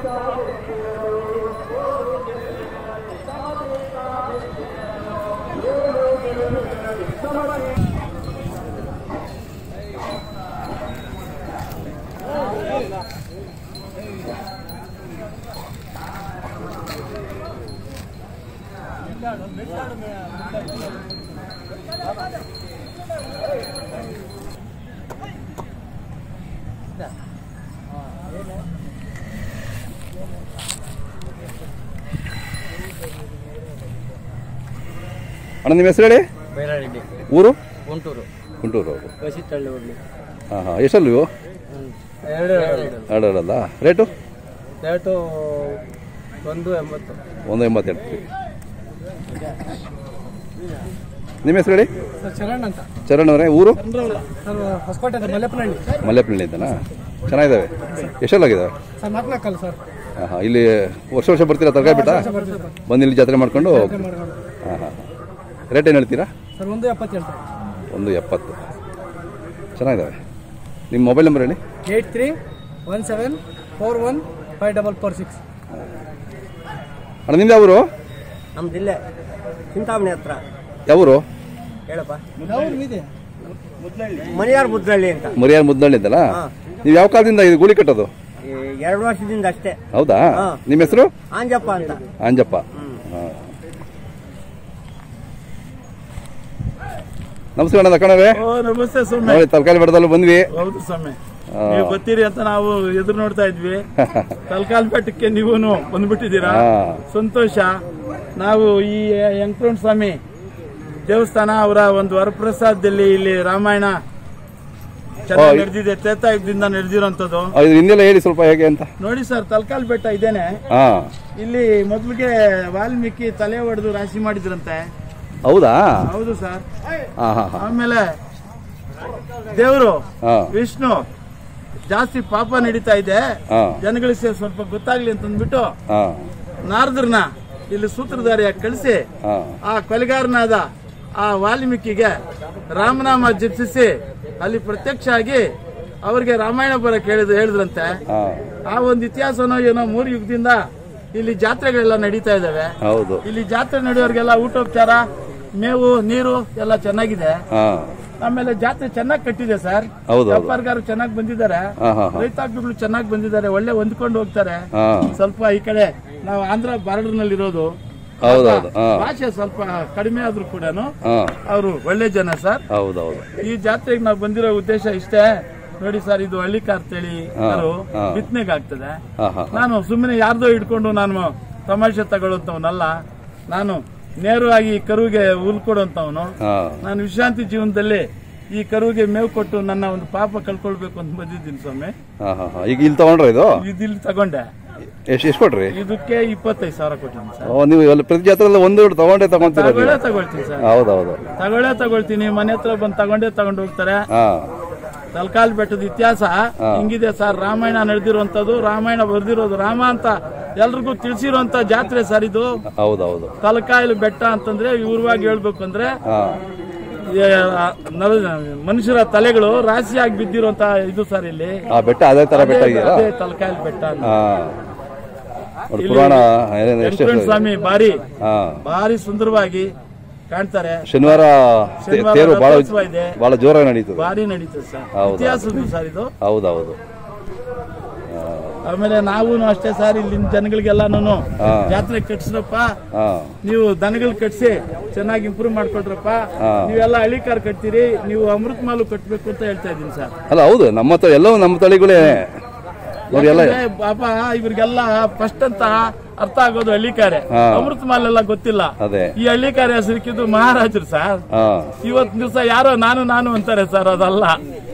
ಅಣ್ಣ ನಿಮ್ಮ ಹೆಸರು ಹೇಳಿ. ಬೈರಾರೆಡ್ಡಿ. ಊರು? ಗುಂಟೂರು. ಗುಂಟೂರು. ಕಸಿತಳ್ಳಿ ಹೋಗ್ಲಿ. ಹಾಂ ಹಾಂ. ಎಷ್ಟಲ್ಲ ನೀವು? ಎರಡಲ್ಲ. ರೇಟು? ರೇಟು 180. 188. ನಿಮ್ಮ ಹೆಸರು ಹೇಳಿ. ಚರಣ್ ಅಂತ. ಚರಣ್ ಅವರೇ. ಊರು? ಹೊಸಕೋಟೆ ಮಲ್ಲೆಪ್ಪನಹಳ್ಳಿ. ಮಲ್ಲೆಪ್ಪನಹಳ್ಳಿ ಅಂತನಾ? ಚೆನ್ನಾಗಿದ್ದಾವೆ. ಎಷ್ಟೆಲ್ಲಾಗಿದ್ದಾವೆ? Sir 4 sir. ಹಾಂ ಹಾಂ. ಇಲ್ಲಿ ವರ್ಷ ಬರ್ತೀರಾ ತರಕಾರಿ ಬೆಟ್ಟ? ಬಂದು ಇಲ್ಲಿ ಜಾತ್ರೆ ಮಾಡ್ಕೊಂಡು? ಹಾಂ ಹಾಂ. ರೇಟ್ ಏನು ಹೇಳ್ತೀರಾ? ಸರ್ 170 ಹೇಳ್ತಾರೆ. 170. ಚೆನ್ನಾಗಿದ್ದಾವೆ. ನಿಮ್ಮ ಮೊಬೈಲ್ ನಂಬರ್ ಹೇಳಿ. 8317415446. ಅಣ್ಣ ನಿಮ್ದು ಯಾವ ಊರು? ನಮ್ಮ ಜಿಲ್ಲೆ ಚಿಂತಾಮಣಿ ಹತ್ರ. ಯಾವ ಊರು? ಹೇಳಪ್ಪ. ಮರಿಯಾರ್ ಮುದ್ದಳ್ಳಿ ಅಂತ. ಮರಿಯಾರ್ ಮುದ್ದಳ್ಳಿ ಅಂತಲ್ಲ? ನೀವು ಯಾವ ಕಾಲದಿಂದ ಇದು ಗೂಳಿ ಕಟ್ಟೋದು? 2 ವರ್ಷದಿಂದ ಅಷ್ಟೇ. ಹೌದಾ? ನಿಮ್ಮ ಹೆಸರು? ಆಂಜಪ್ಪ ಅಂತ. ಆಂಜಪ್ಪ. ನಮಸ್ಕಾರ ಅಣ್ಣ ಕಣವೇ. ನಮಸ್ತೆ ಸ್ವಾಮಿ. ತಲಕಾಲಿ ಬೆಟ್ಟದಲ್ಲೂ ಬಂದ್ವಿ. ಹೌದು ಸ್ವಾಮಿ, ನೀವು ಬರ್ತೀರಿ ಅಂತ ನಾವು ಎದುರು ನೋಡ್ತಾ ಇದ್ವಿ. ತಲಕಾಲ್ ಬೆಟ್ಟಕ್ಕೆ ನೀವು ಬಂದ್ಬಿಟ್ಟಿದ್ದೀರಾ, ಸಂತೋಷ. ನಾವು ಈ ವೆಂಕಟರಮಣ ಸ್ವಾಮಿ ದೇವಸ್ಥಾನ ಅವರ ಒಂದು ವರಪ್ರಸಾದದಲ್ಲಿ ಇಲ್ಲಿ ರಾಮಾಯಣ ಚೆನ್ನಾಗಿ ನಡೆದಿದೆ. ತ್ರೇತಾಯುಗದಿಂದ ನಡೆದಿರೋಂಥದ್ದು. ಹಿಂದೆಲ್ಲ ಹೇಳಿ ಸ್ವಲ್ಪ ಹೇಗೆ ಅಂತ. ನೋಡಿ ಸರ್, ತಲಕಾಲ್ ಬೆಟ್ಟ ಇದೇನೆ. ಇಲ್ಲಿ ಮೊದಲಿಗೆ ವಾಲ್ಮೀಕಿ ತಲೆ ಹೊಡೆದು ರಾಶಿ ಮಾಡಿದ್ರಂತೆ. ಹೌದಾ? ಹೌದು ಸರ್. ಆಮೇಲೆ ದೇವರು ವಿಷ್ಣು ಜಾಸ್ತಿ ಪಾಪ ನಡೀತಾ ಇದೆ, ಜನಗಳಿಗೆ ಸ್ವಲ್ಪ ಗೊತ್ತಾಗ್ಲಿ ಅಂತಂದ್ಬಿಟ್ಟು ನಾರದ್ರನ್ನ ಇಲ್ಲಿ ಸೂತ್ರಧಾರಿಯಾಗಿ ಕಳಿಸಿ ಆ ಕೊಲೆಗಾರನಾದ ಆ ವಾಲ್ಮೀಕಿಗೆ ರಾಮನಾಮ ಜಪಿಸಿ ಅಲ್ಲಿ ಪ್ರತ್ಯಕ್ಷ ಆಗಿ ಅವ್ರಿಗೆ ರಾಮಾಯಣ ಬರಕ್ ಹೇಳಿದ್ರಂತೆ. ಆ ಒಂದು ಇತಿಹಾಸನೋ ಏನೋ 3 ಯುಗದಿಂದ ಇಲ್ಲಿ ಜಾತ್ರೆಗಳೆಲ್ಲ ನಡೀತಾ ಇದಾವೆ. ಇಲ್ಲಿ ಜಾತ್ರೆ ನಡೆಯೋರ್ಗೆಲ್ಲ ಊಟೋಪಚಾರ, ಮೇವು, ನೀರು ಎಲ್ಲ ಚೆನ್ನಾಗಿದೆ. ಆಮೇಲೆ ಜಾತ್ರೆ ಚೆನ್ನಾಗಿ ಕಟ್ಟಿದೆ ಸರ್. ವ್ಯಾಪಾರಗಾರರು ಚೆನ್ನಾಗಿ ಬಂದಿದ್ದಾರೆ, ರೈತಾಪಿಗಳು ಚೆನ್ನಾಗಿ ಬಂದಿದ್ದಾರೆ, ಒಳ್ಳೆ ಹೊಂದ್ಕೊಂಡು ಹೋಗ್ತಾರೆ. ಸ್ವಲ್ಪ ಈ ಕಡೆ ನಾವು ಆಂಧ್ರ ಬಾರ್ಡರ್ ನಲ್ಲಿ ಇರೋದು, ಭಾಷೆ ಸ್ವಲ್ಪ ಕಡಿಮೆ ಆದ್ರೂ ಕೂಡ ಅವರು ಒಳ್ಳೆ ಜನ ಸರ್. ಈ ಜಾತ್ರೆಗೆ ನಾವು ಬಂದಿರೋ ಉದ್ದೇಶ ಇಷ್ಟೇ. ನೋಡಿ ಸರ್, ಇದು ಹಳ್ಳಿಕಾರ್ ತಳಿ ಬಿತ್ತನೆಗೆ ಆಗ್ತದೆ. ನಾನು ಸುಮ್ಮನೆ ಯಾರ್ದೋ ಹಿಡ್ಕೊಂಡು ನಾನು ತಮಾಷೆ ತಗೊಳ್ಳೋಂತವನಲ್ಲ. ನಾನು ನೇರವಾಗಿ ಈ ಕರುವಿಗೆ ಹುಲ್ ಕೊಡುವಂತವನು. ನಾನು ವಿಶ್ರಾಂತಿ ಜೀವನದಲ್ಲಿ ಈ ಕರುವಿಗೆ ಮೇವು ಕೊಟ್ಟು ನನ್ನ ಒಂದು ಪಾಪ ಕಳ್ಕೊಳ್ಬೇಕು ಅಂತ ಬಂದಿದ್ದೀನಿ ಸ್ವಾಮಿ. ಈಗ ಇಲ್ಲಿ ತಗೊಂಡ್ರೆ ಇಲ್ಲಿ ತಗೊಂಡೆ. ಎಷ್ಟು ಕೊಟ್ರಿ? ಇದಕ್ಕೆ 25,000 ಕೊಟ್ಟಿದ್ದೀನಿ ಸರ್. ನೀವು ಪ್ರತಿ ಜಾತ್ರೆ ಒಂದು ತಗೊಳ್ತೀನಿ ಸರ್. ಹೌದೌದು, ತಗೊಳ್ತೀನಿ. ಮನೆ ಹತ್ರ ಬಂದು ತಗೊಂಡು ಹೋಗ್ತಾರೆ. ತಲಕಾಲ್ ಬೆಟ್ಟದ ಇತಿಹಾಸ ಹಿಂಗಿದೆ ಸರ್. ರಾಮಾಯಣ ನಡೆದಿರುವಂತದ್ದು, ರಾಮಾಯಣ ಬರ್ದಿರೋದು ರಾಮ ಅಂತ ಎಲ್ರಿಗೂ ತಿಳಿಸಿರುವಂತ ಜಾತ್ರೆ ಸರ್ ಇದು. ಹೌದೌದು. ತಲಕಾಯಲು ಬೆಟ್ಟ ಅಂತಂದ್ರೆ ವಿವರವಾಗಿ ಹೇಳ್ಬೇಕು ಅಂದ್ರೆ ಮನುಷ್ಯರ ತಲೆಗಳು ರಾಶಿಯಾಗಿ ಬಿದ್ದಿರುವಂತ ಇದು ಸರ್ ಇಲ್ಲಿ ಬೆಟ್ಟ. ಅದೇ ತರ ಬೆಟ್ಟ ತಲಕಾಯಲು ಬೆಟ್ಟ. ವೆಂಕಟರಮಣ ಸ್ವಾಮಿ ಭಾರಿ ಸುಂದರವಾಗಿ ಕಾಣ್ತಾರೆ. ಶನಿವಾರ ತೇರು ಬಹಳ ಜೋರಾಗಿ ನಡೀತದೆ, ಭಾರಿ ನಡೀತದೆ ಸರ್. ಇತಿಹಾಸದ್ದು ಸರ್ ಇದು. ಹೌದೌದು. ಆಮೇಲೆ ನಾವು ಅಷ್ಟೇ ಸರ್, ಇಲ್ಲಿನ ಜನಗಳಿಗೆಲ್ಲಾನು ಜಾತ್ರೆ ಕಟ್ಸ್ರಪ್ಪ, ನೀವು ದನಗಳು ಕಟ್ಸಿ ಚೆನ್ನಾಗಿ ಇಂಪ್ರೂವ್ ಮಾಡ್ಕೊಟ್ರಪ್ಪ, ನೀವೆಲ್ಲ ಹಳ್ಳಿಕಾರ್ ಕಟ್ತೀರಿ, ನೀವು ಅಮೃತ ಮಾಲು ಕಟ್ಬೇಕು ಅಂತ ಹೇಳ್ತಾ ಇದೀನಿ ಸರ್. ಅಲ್ಲ ಹೌದು, ನಮ್ಮ ಎಲ್ಲವೂ ನಮ್ಮ ತಳಿಗಳೇ. ಪಾಪ ಇವ್ರಿಗೆಲ್ಲ ಫಸ್ಟ್ ಅಂತ ಅರ್ಥ ಆಗೋದು ಹಳ್ಳಿಕಾರೆ, ಅಮೃತ ಮಾಲೆಲ್ಲ ಗೊತ್ತಿಲ್ಲ. ಈ ಹಳ್ಳಿಕಾರೆ ಹೆಸರಿಕಿದ್ದು ಮಹಾರಾಜರು ಸರ್. ಇವತ್ತಿನ ದಿವಸ ಯಾರೋ ನಾನು ಅಂತಾರೆ ಸರ್, ಅದಲ್ಲ.